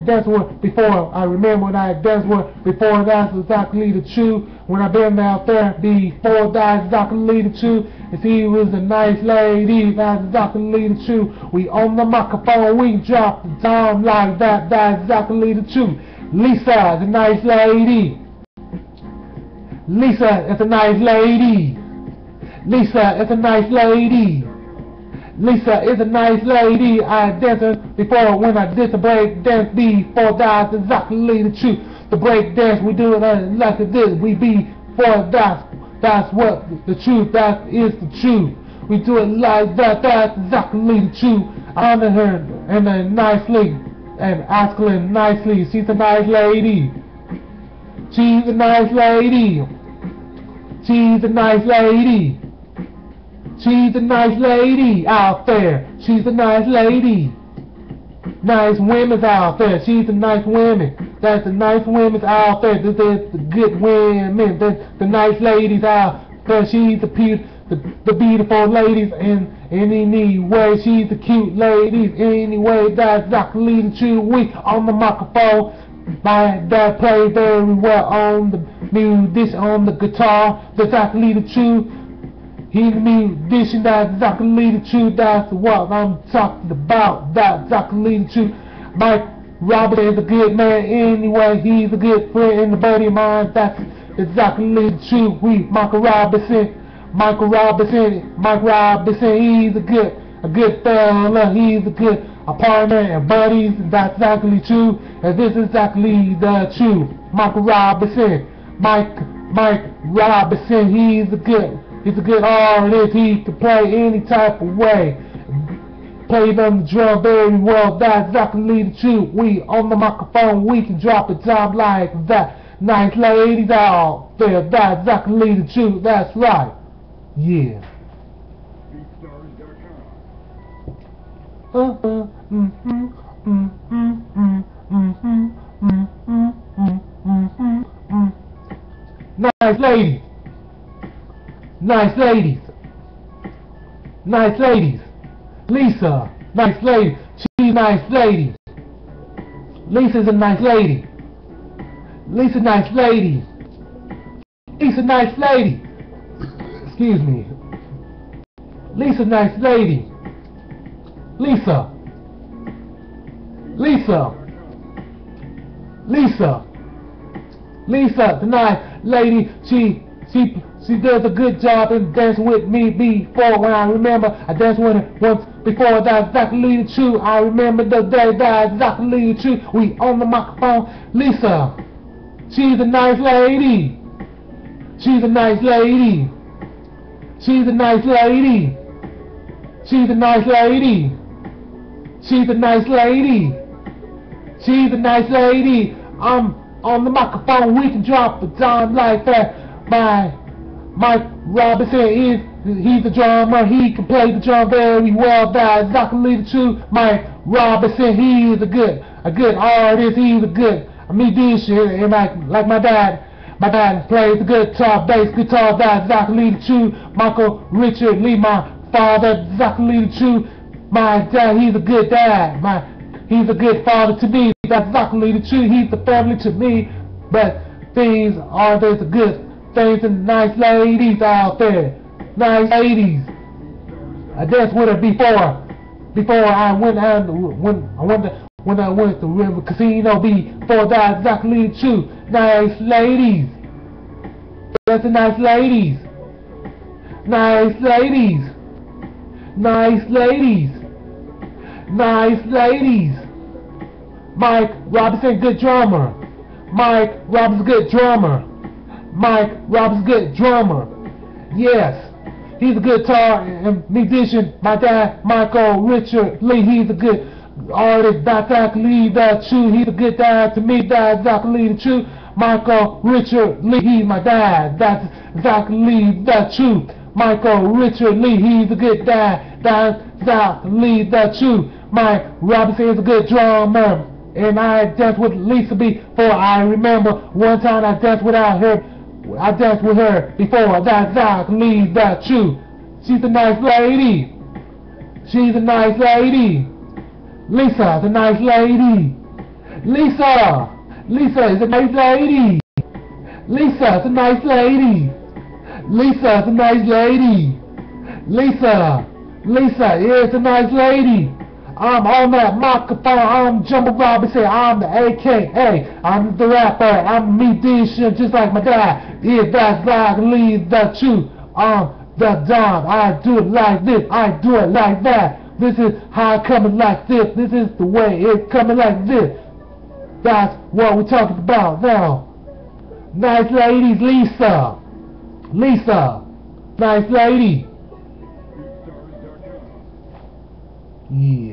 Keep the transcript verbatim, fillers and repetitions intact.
That's what before I remember when I that's what before that's exactly the truth. When I been out there before that's exactly the truth. If he was a nice lady, that's exactly the truth. We on the microphone, we drop the time like that, that's exactly the truth. Lisa, the nice lady. Lisa is a nice lady. Lisa is a nice lady. Lisa is a nice lady. I danced before when I did the break dance before that's exactly the truth. The break dance we do it like this. We be for that's that's what the truth. That is the truth. We do it like that. That's exactly the truth. I honor her and uh, nicely and ask her nicely. She's a nice lady. She's a nice lady. She's a nice lady. She's a nice lady out there. She's a nice lady. Nice women's out there. She's a nice women. That's the nice women's out there. This is the good women. That's the nice ladies out there. She's the, the, the beautiful ladies in, in any way. She's the cute ladies anyway. That's exactly the truth. We on the microphone. My dad plays very well on the musician on the guitar. That's exactly the truth. He's a musician, that's exactly the truth. That's what I'm talking about. That's exactly the truth. Mike Robinson is a good man anyway. He's a good friend and a buddy of mine. That's exactly the truth. We Michael Robinson, Michael Robinson, Mike Robinson. He's a good, a good fella. He's a good a partner and buddies. That's exactly true. And this is exactly the truth. Michael Robinson, Mike, Mike Robinson. He's a good. He's a good artist. He can play any type of way. Played on the drum very well. That's exactly the truth. We on the microphone. We can drop it down like that. Nice ladies out there. That's exactly the truth. That's right. Yeah. Uh uh. Mm hmm. Mm hmm. Mm hmm. Mm hmm. Mm hmm. Mm. Nice ladies. Nice ladies. Nice ladies. Lisa, nice lady. She's a nice lady. Lisa's a nice lady. Lisa, nice lady. Lisa, nice lady. Excuse me. Lisa, nice lady. Lisa. Lisa. Lisa. Lisa, the nice lady. She, she. She does a good job in dancing with me before. When I remember I danced with her once before. That's exactly the truth. I remember the day. That's exactly the truth. We on the microphone. Lisa, she's a nice lady. She's a nice lady. She's a nice lady. She's a nice lady. She's a nice lady. She's a nice lady. I'm on the microphone. We can drop a dime like that. Bye. Mike Robinson is, he's a drummer, he can play the drum very well. That's exactly the truth. Mike Robinson, he is a good, a good artist, he's a good musician, and like, like my dad, my dad plays the guitar, bass guitar. That's exactly the truth. Michael Richard Lee, my father, exactly the truth. My dad, he's a good dad, my, he's a good father to me. That's exactly the truth. He's the family to me, but things are, there's a good things and nice ladies out there. Nice ladies. I danced with her before. Before I went out when I went to, when I went to River Casino before. That's exactly the truth. Nice ladies. That's the nice ladies. Nice ladies. Nice ladies. Nice ladies. Mike Robinson, good drummer. Mike Robinson, good drummer. Mike Robinson, good drummer. Yes, he's a good guitar and musician. My dad, Michael Richard Lee, he's a good artist. That's exactly the truth. He's a good dad to me. That's exactly the truth. Michael Richard Lee, he's my dad. That's exactly the truth. Michael Richard Lee, he's a good dad. That's exactly the truth. Mike Robinson is a good drummer. And I danced with Lisa before. I remember one time I danced without her. I danced with her before. That's exactly the truth. She's a nice lady. She's a nice lady. Lisa's a nice lady. Lisa, Lisa is a nice lady. Lisa is a nice lady. Lisa is a nice lady. Lisa, Lisa is a nice lady. I'm on that microphone, I'm Jumbo Robinson, I'm the A K A, I'm the rapper, I'm a musician just like my dad. If that's like leave the truth, I'm the Don. I do it like this, I do it like that. This is how I coming like this, this is the way it's coming like this. That's what we're talking about now. Nice ladies, Lisa. Lisa, nice lady. Yeah.